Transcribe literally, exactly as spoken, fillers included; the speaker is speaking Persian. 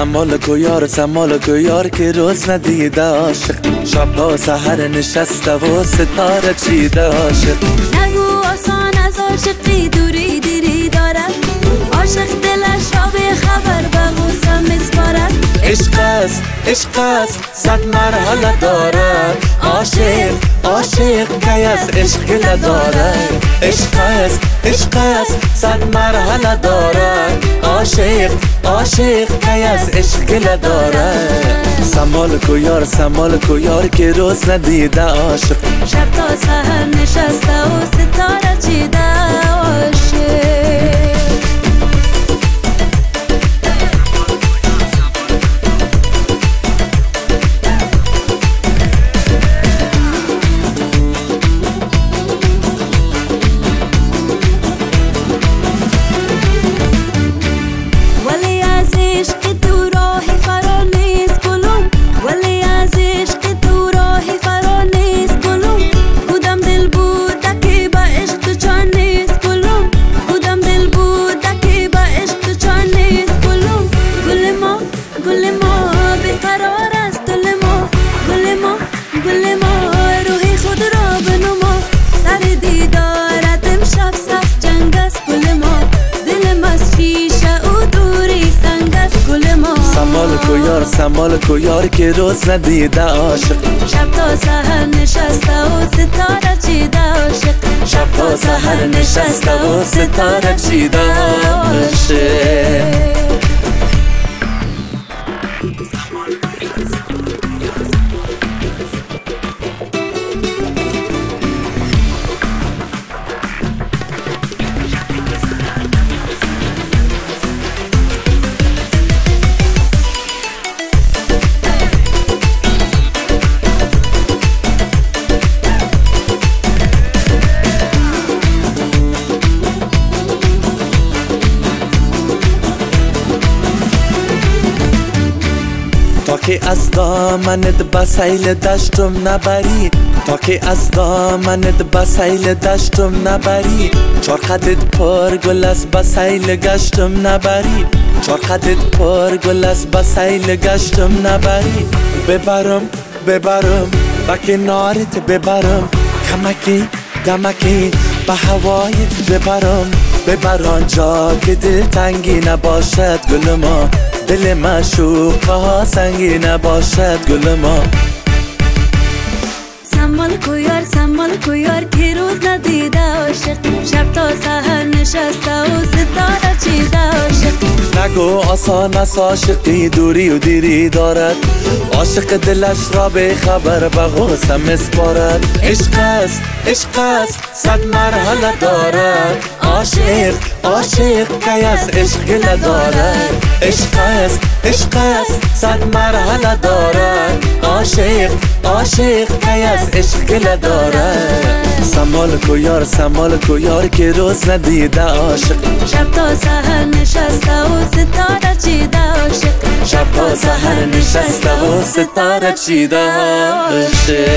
سمال کو یار سمال کو یار که روز ندیده عاشق، شب تا سحر نشسته و ستاره چیده عاشق. نگو آسان از عاشقی دوری دیری دارد، عاشق دلش را به خبر به غصه میسپارد. عشق است عشق است صد مرحله دارد، عاشق عاشق کی از عشق گله دارد. عشق است عشق است صد مرحله دارد، عاشق عاشق کی از عشق گله دارد. سمال کو یار سمال کو یار که روز ندیده عاشق، شب تا سحر نشسته و ستاره چیده عاشق. سمال کو یار که روز ندیده عاشق، شب تا سحر نشسته و ستاره چیده عاشق. شب تا سحر نشسته و ستاره چیده عاشق. تا که از دامنت به سیل دشتم نبری، تا که از دامنت به سیل دشتم نبری، چار قدت پر گل است به سیل گشتم نبری، چار قدت پر گل است به سیل گشتم نبری. ببرم ببرم به کنارت ببرم، کمکی دمکی به هوایت ببرم، ببران جا که دل تنگی نباشد گل ما، دل معشوقه ها سنگی نباشد گل ما. سمال کو یار سمال کو یار که روز ندیده عاشق، شب تا سحر نشسته و ستاره چیده عاشق. نگو آسان است عاشقی دوری و دیری دارد، عاشق دلش را به خبر به غصه میسپارد. عشق است عشق است صد مرحله دارد، عاشق عاشق کی از عشق گله دارد. عشق است عشق است صد مرحله دارد، عاشق عاشق کی از عشق گله دارد. سمال کو یار سمال کو یار که روز ندیده عاشق، شب تا سحر نشسته و ستاره چیده عاشق. شب تا سحر نشسته و ستاره چیده عاشق.